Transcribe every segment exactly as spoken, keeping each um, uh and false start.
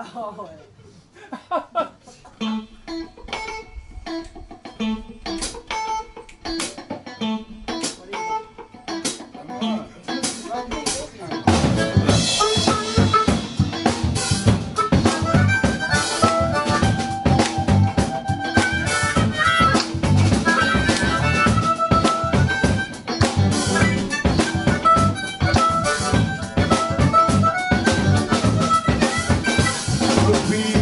Oh. We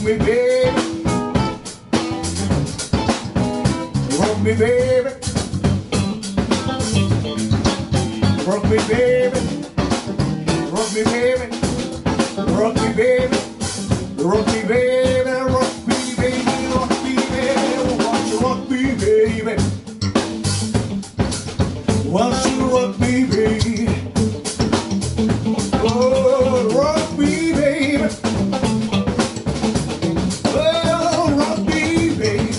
me, baby. Rock me, baby. Rock me, baby. Rock me, baby. Rock me, baby. Rock me, baby. Rock me, baby. Rock me, baby. Won't you rock me, baby? Won't you rock me, baby? Oh, rock me, baby. Oh, rock me, baby.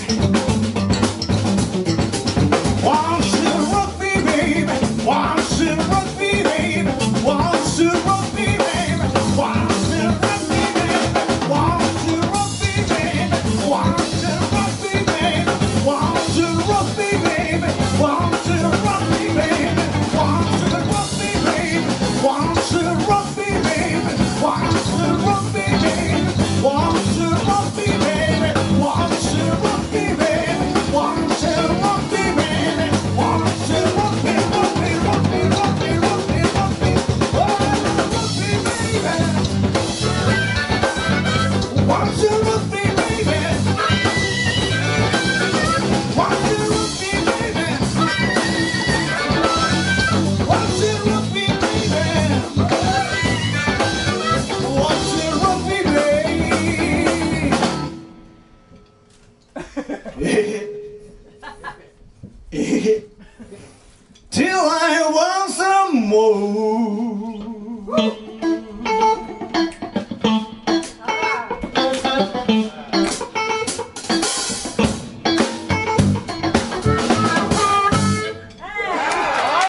Won't you rock me, baby? Won't you rock me, baby? Won't you rock me, baby? Won't you rock me, baby? Won't you rock me, baby? Won't you rock me, baby? Won't you rock me, baby? Won't you rock me, baby? Won't you rock me, baby? Won't you rock me, baby? Won't you rock me, baby? Won't you rock me, baby? Won't you rock me, baby? Won't you rock me, baby? Won't you rock me, rock me, rock me, rock me, rock me, rock me? Oh, rock me, baby. Won't you rock me, baby? Won't you rock me, baby? Won't you rock me, baby? Won't you rock me, baby? Till I want some more.